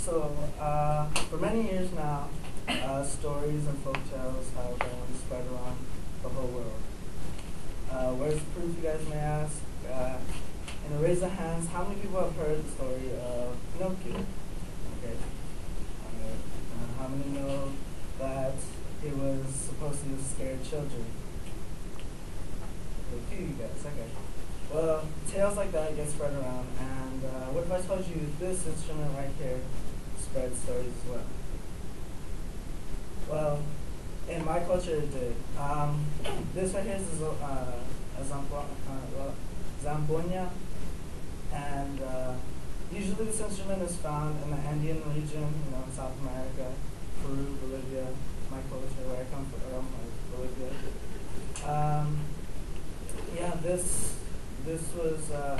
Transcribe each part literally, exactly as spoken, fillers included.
so uh, for many years now, uh, stories and folk tales have been spread around the whole world. Uh, where's the proof, you guys may ask? Uh, in a raise of hands, how many people have heard the story of Pinocchio? Okay. Uh, how many know that it was supposed to scare children? A few of you guys, okay. Well, tales like that get spread around, and uh, what if I told you this instrument right here spreads stories as well? Well, in my culture it did. Um, this right here is a, uh, a zambo uh, zambonia, and uh, usually this instrument is found in the Andean region, you know, in South America, Peru, Bolivia, my culture, where I come from, Bolivia. Um, yeah, this this was uh,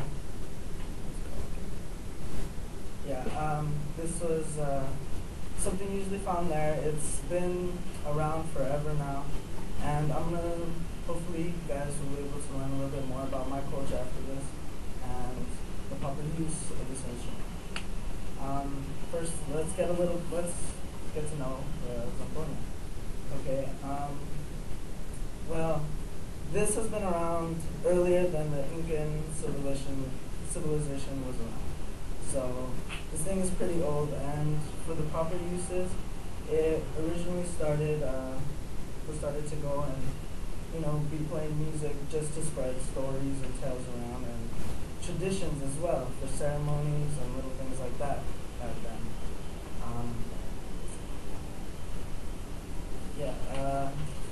yeah, um, this was uh, something usually found there. It's been around forever now, and I'm gonna hopefully you guys will be able to learn a little bit more about my culture after this and the proper use of this instrument. Um, first, let's get a little let's get to know the zambonia. Okay. Um, well. This has been around earlier than the Incan civilization, civilization was around. So this thing is pretty old, and for the proper uses, it originally started, uh, we started to go and, you know, be playing music just to spread stories and tales around, and traditions as well, for ceremonies and little things like that back then. Um, yeah. Uh,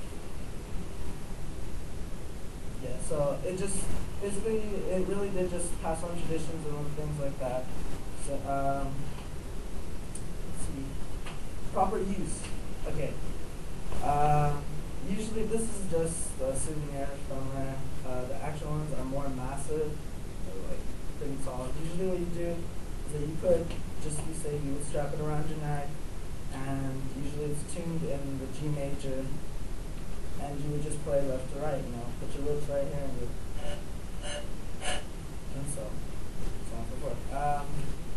Yeah, so it just, basically, it really did just pass on traditions and things like that. So, um, let's see, proper use. Okay. Uh, usually this is just a souvenir from there. Uh, the actual ones are more massive, they're like pretty tall. Usually what you do is that you put, just to be safe, you would strap it around your neck, and usually it's tuned in the G major. And you would just play left to right, you know, put your lips right here and you, and so, so on and so forth. Um,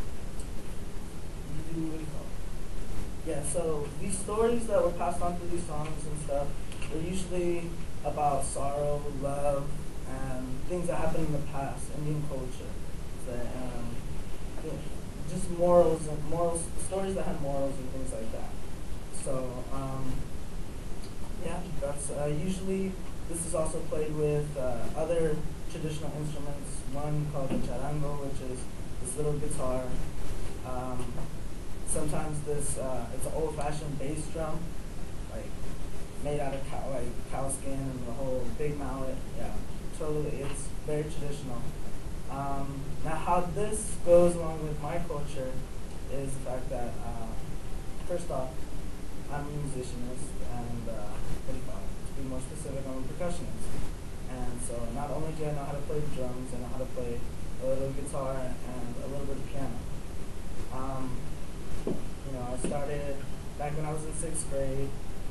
you do what do you call it? Yeah, so these stories that were passed on through these songs and stuff were usually about sorrow, love, and things that happened in the past, Indian culture. So, um, you know, just morals and morals, stories that had morals and things like that. So, um, yeah, that's uh, usually, this is also played with uh, other traditional instruments, one called the charango, which is this little guitar. Um, sometimes this, uh, it's an old-fashioned bass drum, like made out of cow, like cow skin and the whole big mallet. Yeah, totally, it's very traditional. Um, now how this goes along with my culture is the fact that, uh, first off, I'm a musicianist, and uh, what do you call it? To be more specific, I'm a percussionist. And so not only do I know how to play the drums, I know how to play a little guitar and a little bit of piano. Um, you know, I started back when I was in sixth grade,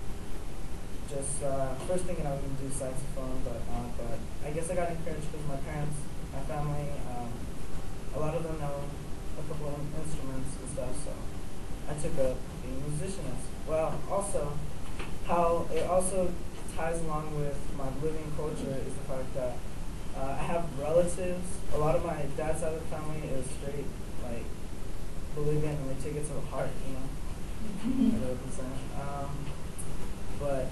just uh, first thinking I was going to do saxophone, but uh, but I guess I got encouraged because my parents, my family, um, a lot of them know a couple of instruments and stuff, so I took up being a musicianist. Well, also, how it also ties along with my Bolivian culture is the fact that uh, I have relatives. A lot of my dad's side of the family is straight, like, Bolivian, and they take it to the heart, you know, one hundred percent. Um, but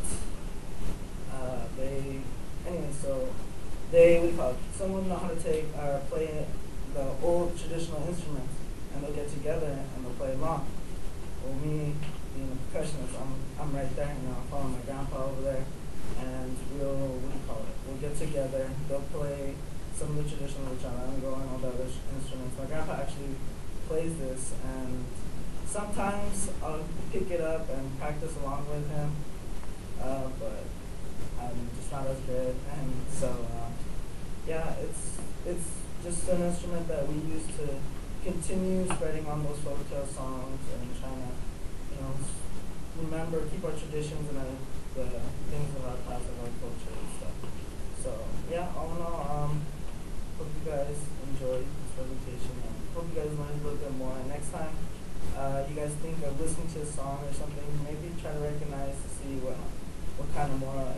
uh, they, anyway, so they, what do you call it? Some of them know how to take, uh, play the old traditional instruments, and they'll get together and they'll play along. Well, me being a percussionist, I'm I'm right there, you know, I'm following my grandpa over there, and we'll, what do you call it? We'll get together, they'll play some of the traditional charango and all the other instruments. My grandpa actually plays this, and sometimes I'll pick it up and practice along with him, uh, but I'm just not as good, and so, uh, yeah, it's, it's just an instrument that we use to continue spreading on those folktale songs and trying to, you know, remember, keep our traditions and uh, the things of our past and our culture and stuff. So, yeah, all in all, um, hope you guys enjoyed this presentation, and hope you guys learned a little bit more. And next time, uh, uh, you guys think of listening to a song or something, maybe try to recognize to see what what kind of more